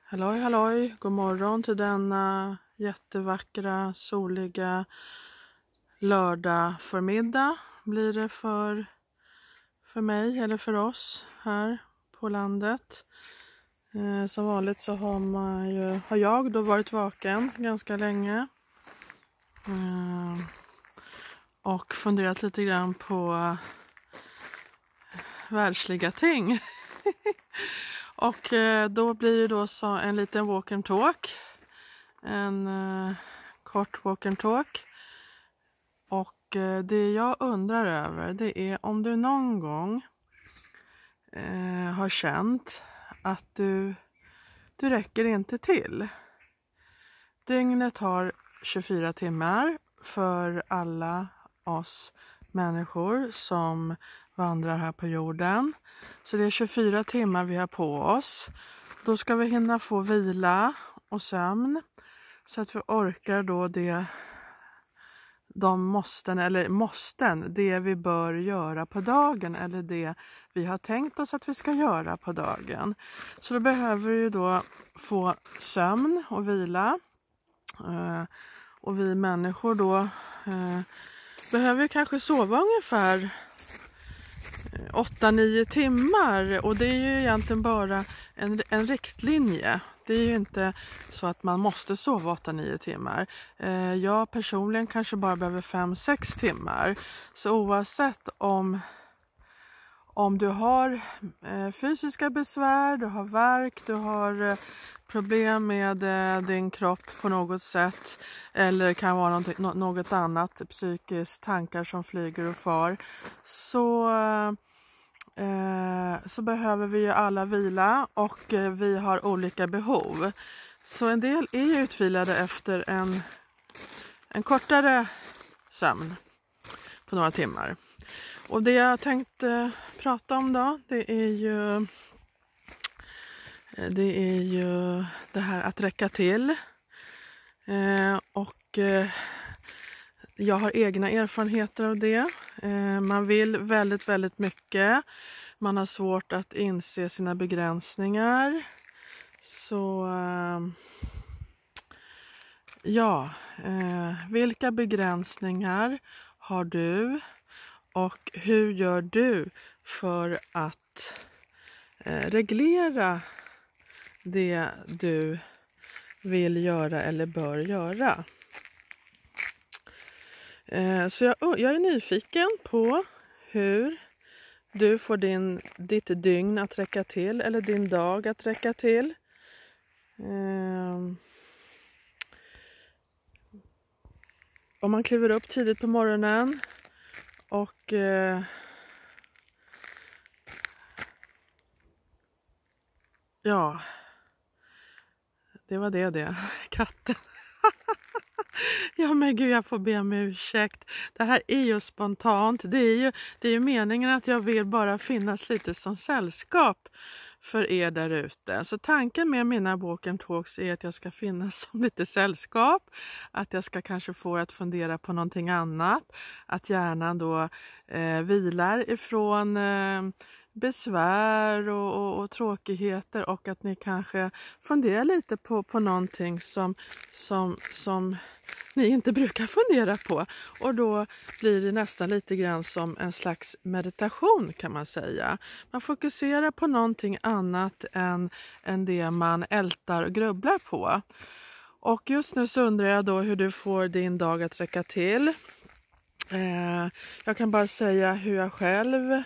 Halloj, halloj. God morgon till denna jättevackra, soliga lördag förmiddag blir det för mig eller för oss här på landet. Som vanligt så har jag då varit vaken ganska länge och funderat lite grann på världsliga ting. Och då blir det då så en liten walk and talk. En kort walk and talk. Och det jag undrar över, det är om du någon gång har känt att du räcker inte till. Dygnet har 24 timmar för alla oss människor som vandrar här på jorden. Så det är 24 timmar vi har på oss. Då ska vi hinna få vila och sömn så att vi orkar då det vi bör göra på dagen eller det vi har tänkt oss att vi ska göra på dagen. Så då behöver vi då få sömn och vila. Och vi människor då behöver kanske sova ungefär 8-9 timmar, och det är ju egentligen bara en riktlinje. Det är ju inte så att man måste sova 8-9 timmar. Jag personligen kanske bara behöver 5-6 timmar. Så oavsett om du har fysiska besvär, du har värk, du har problem med din kropp på något sätt, eller det kan vara något annat, psykiskt, tankar som flyger och far, så behöver vi ju alla vila, och vi har olika behov. Så en del är utvilade efter en kortare sömn på några timmar. Och det jag tänkte prata om då, det är ju det här att räcka till. Och jag har egna erfarenheter av det. Man vill väldigt, väldigt mycket. Man har svårt att inse sina begränsningar. Så vilka begränsningar har du? Och hur gör du för att reglera det du vill göra eller bör göra? Så jag är nyfiken på hur du får ditt dygn att räcka till, eller din dag att räcka till. Om man kliver upp tidigt på morgonen och det var det. Katten. Ja men gud, jag får be om ursäkt. Det här är ju spontant. Det är ju meningen att jag vill bara finnas lite som sällskap för er där ute. Så tanken med mina walk and talks är att jag ska finnas som lite sällskap. Att jag ska kanske få att fundera på någonting annat. Att hjärnan då vilar ifrån besvär och tråkigheter, och att ni kanske funderar lite på någonting som ni inte brukar fundera på, och då blir det nästan lite grann som en slags meditation, kan man säga. Man fokuserar på någonting annat än det man ältar och grubblar på. Och just nu så undrar jag då hur du får din dag att räcka till. Jag kan bara säga hur jag själv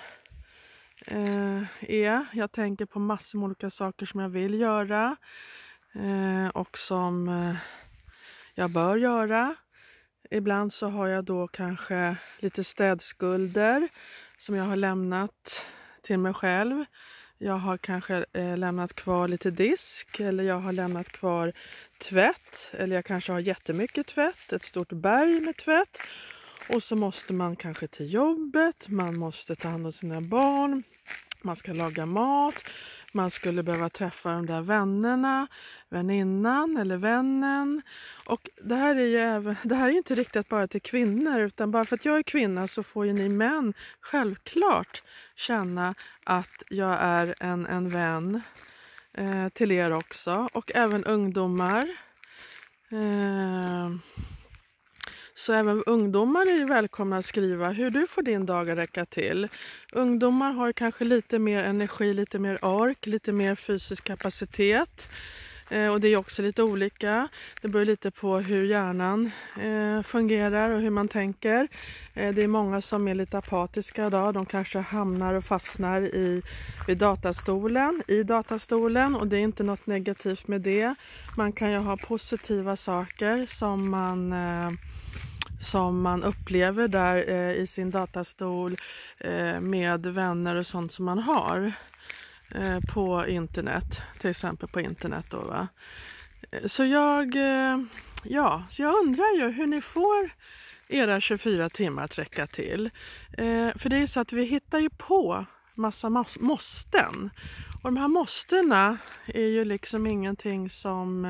är. Jag tänker på massor med olika saker som jag vill göra och som jag bör göra. Ibland så har jag då kanske lite städskulder som jag har lämnat till mig själv. Jag har kanske lämnat kvar lite disk, eller jag har lämnat kvar tvätt, eller jag kanske har jättemycket tvätt, ett stort berg med tvätt. Och så måste man kanske till jobbet, man måste ta hand om sina barn, man ska laga mat, man skulle behöva träffa de där väninnan eller vännen. Och det här är ju inte riktigt bara till kvinnor, utan bara för att jag är kvinna så får ju ni män självklart känna att jag är en vän till er också, och även ungdomar. Så även ungdomar är ju välkomna att skriva hur du får din dag att räcka till. Ungdomar har kanske lite mer energi, lite mer ork, lite mer fysisk kapacitet. Och det är också lite olika. Det beror lite på hur hjärnan fungerar och hur man tänker. Det är många som är lite apatiska idag. De kanske hamnar och fastnar i datastolen. Och det är inte något negativt med det. Man kan ju ha positiva saker som man upplever där i sin datastol med vänner och sånt som man har på internet, till exempel på internet då, va? Så jag undrar ju hur ni får era 24 timmar att räcka till. För det är ju så att vi hittar ju på massa måsten. Och de här måstena är ju liksom ingenting som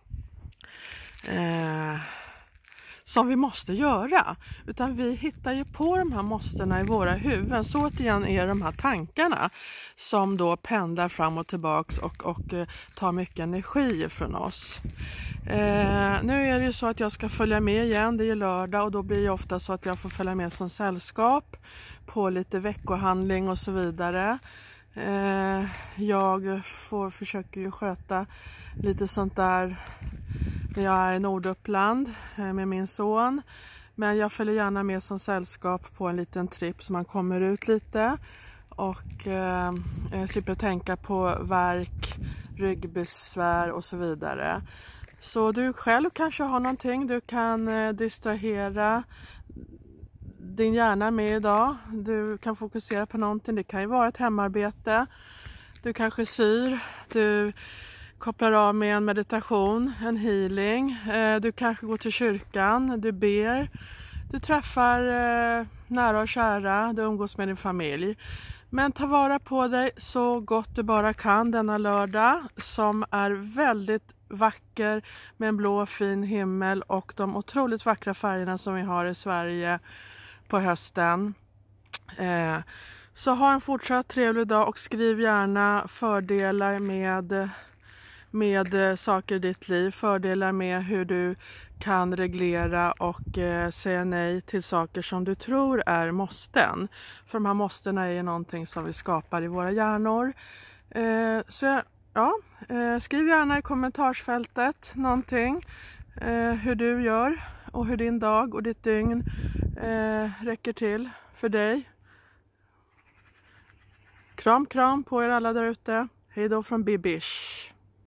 vi måste göra, utan vi hittar ju på de här måstena i våra huvuden. Så återigen är de här tankarna som då pendlar fram och tillbaks och tar mycket energi från oss. Nu är det ju så att jag ska följa med igen, det är lördag, och då blir det ofta så att jag får följa med som sällskap på lite veckohandling och så vidare. Jag försöker ju sköta lite sånt där när jag är i Norduppland med min son. Men jag följer gärna med som sällskap på en liten trip så man kommer ut lite. Och slipper tänka på värk, ryggbesvär och så vidare. Så du själv kanske har någonting du kan distrahera din hjärna med idag. Du kan fokusera på någonting. Det kan ju vara ett hemarbete. Du kanske syr. Du kopplar av med en meditation, en healing. Du kanske går till kyrkan. Du ber. Du träffar nära och kära. Du umgås med din familj. Men ta vara på dig så gott du bara kan denna lördag, som är väldigt vacker med en blå fin himmel och de otroligt vackra färgerna som vi har i Sverige på hösten. Så ha en fortsatt trevlig dag och skriv gärna fördelar med saker i ditt liv. Fördelar med hur du kan reglera och säga nej till saker som du tror är måsten. För de här måstena är ju någonting som vi skapar i våra hjärnor. Skriv gärna i kommentarsfältet någonting. Hur du gör och hur din dag och ditt dygn räcker till för dig. Kram på er alla där ute. Hej då från Bibish.